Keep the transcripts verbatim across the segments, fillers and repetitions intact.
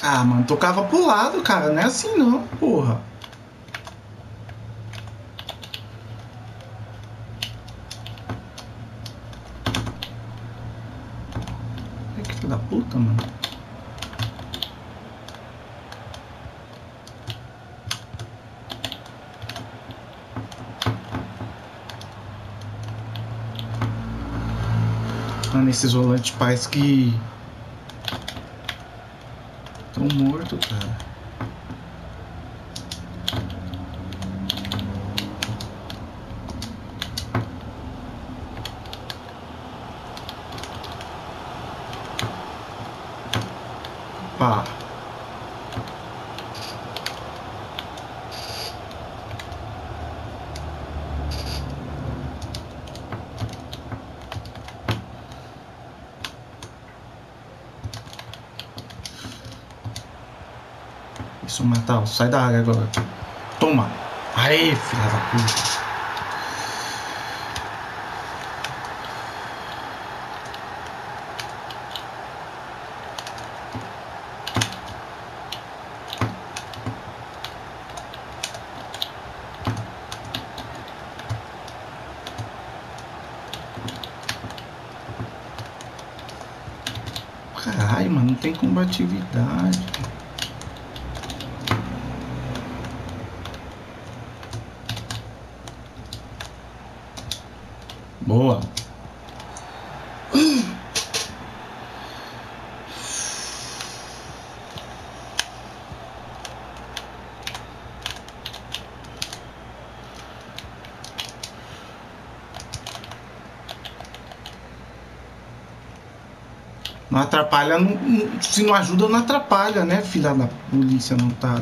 Ah, mano, tocava pro lado, cara. Não é assim não, porra. É que filho da puta, mano. Mano, esse isolante parece que... Tô morto, cara. Pá. Isso, Matal, sai da área agora. Toma. Aê, filha da puta. Caralho, mano, não tem combatividade. Boa. Não atrapalha, não, não, se não ajuda, não atrapalha, né, filha da polícia não tá.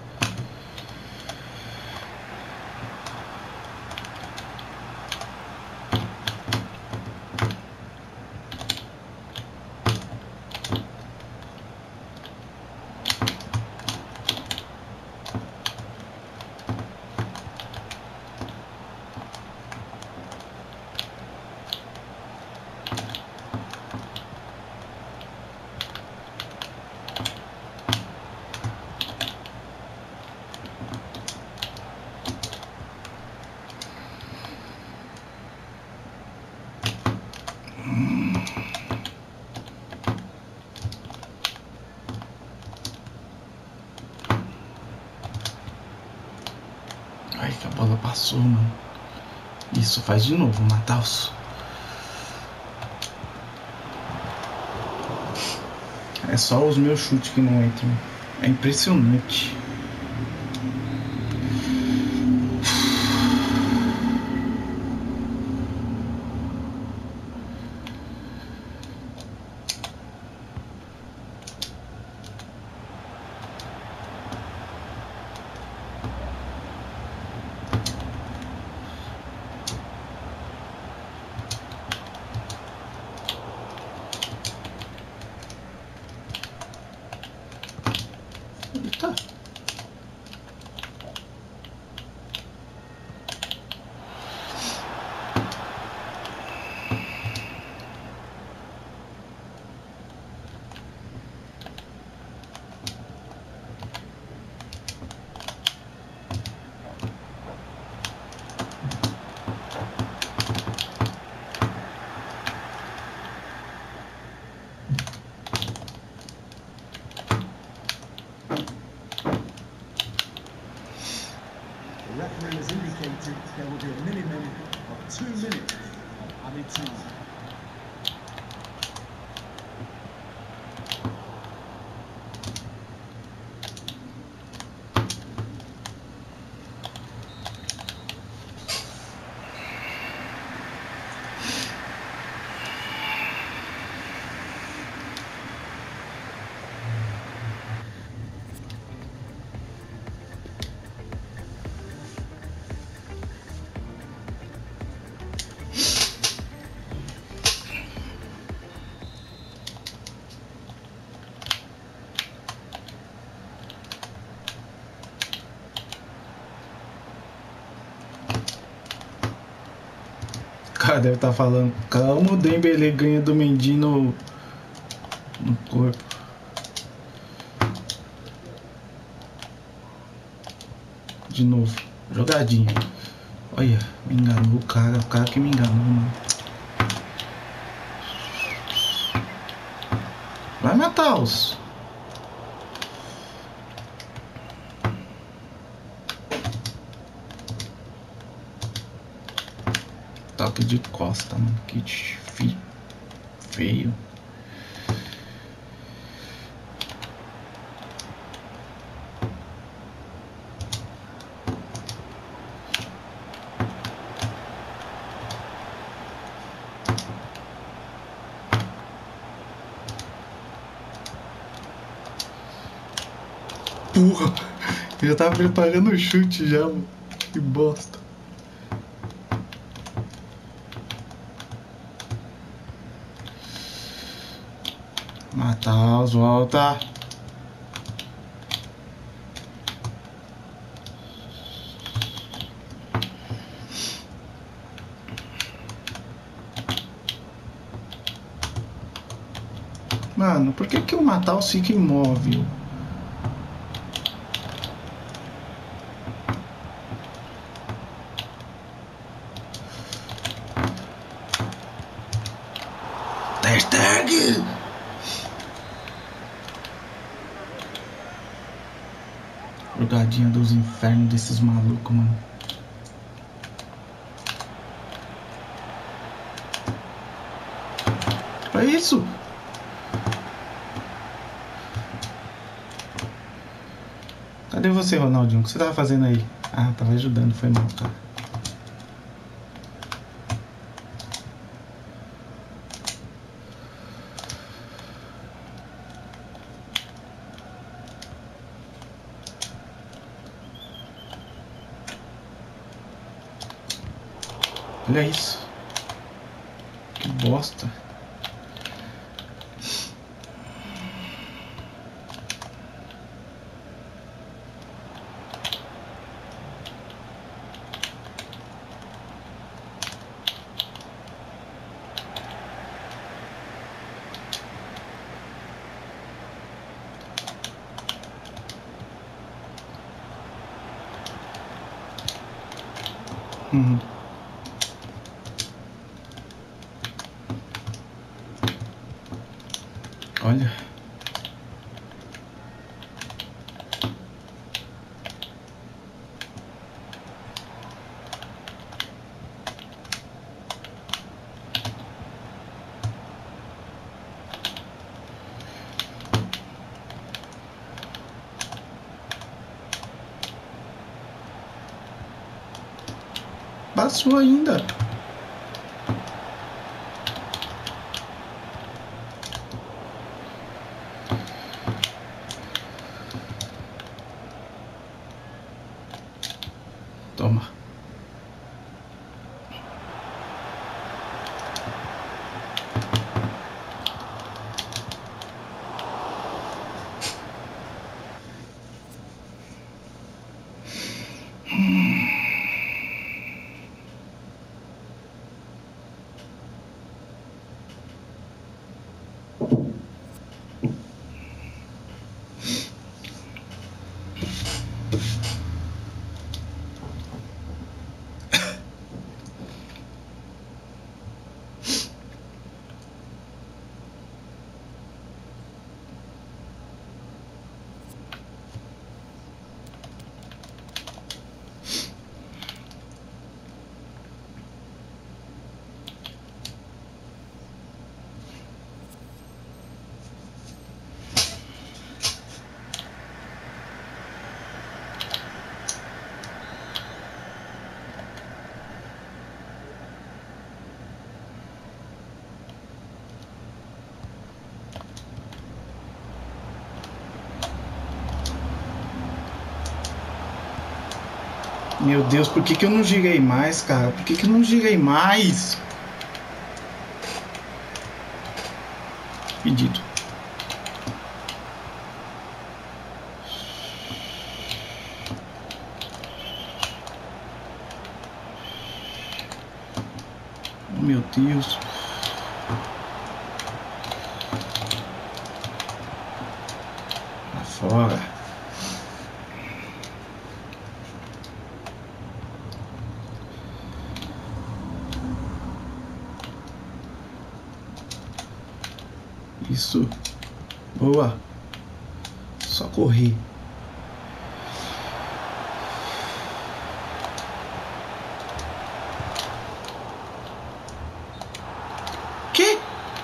Ai, que a bola passou, mano. Isso, faz de novo, Matheus. É só os meus chutes que não entram. É impressionante. Eita. The referee has indicated there will be a minimum of two minutes of added time. O cara deve estar falando, calma, o Dembélé ganha do Mendy no, no corpo. de novo. Jogadinha. Olha, me enganou o cara. O cara que me enganou, mano. Vai matá-los. Toque de costa, mano. Que fi... feio. Porra, eu já tava preparando o chute já, mano. Que bosta. Matar-os, volta. Mano, por que que o Matar-os fica imóvel? Hashtag! Jogadinha dos infernos desses malucos, mano. É isso? Cadê você, Ronaldinho? O que você tava fazendo aí? Ah, tava ajudando, foi mal, cara. Olha isso. Que bosta. Uhum. Olha. Passou ainda. Toma. Meu Deus, por que que eu não girei mais, cara? Por que que eu não girei mais? Pedido. Oh, meu Deus. Lá fora. Isso. Boa. Só correr. Que?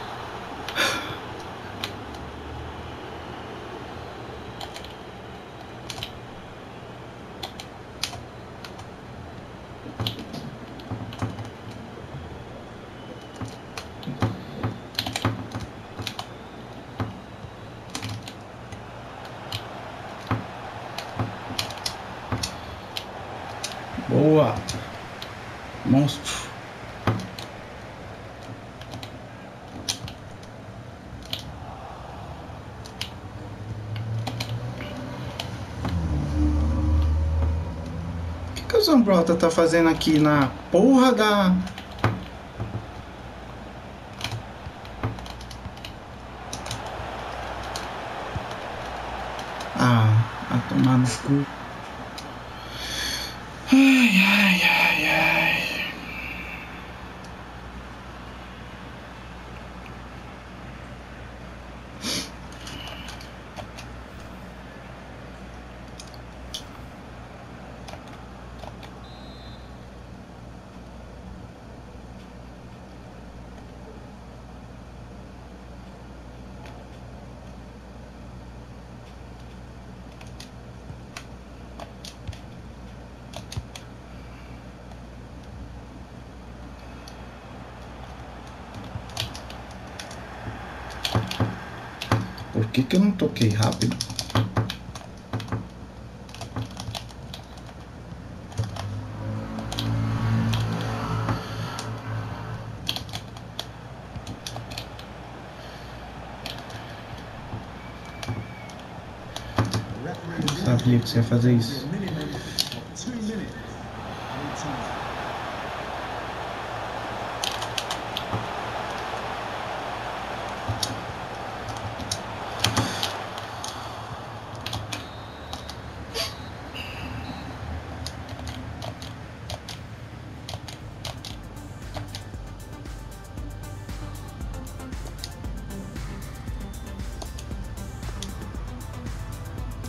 Boa. Monstro. O que, que o Zambrota tá fazendo aqui na porra da... Ah, a tomar no cu. Ai, ai, ai, ai. Por que que eu não toquei rápido? The referee Eu sabia que você ia fazer isso.